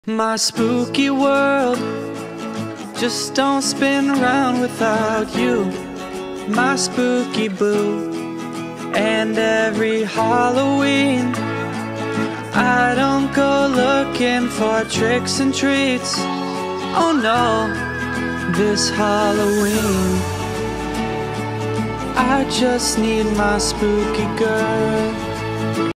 My spooky world just don't spin around without you, my spooky boo. And every Halloween I don't go looking for tricks and treats. Oh no, this Halloween I just need my spooky girl.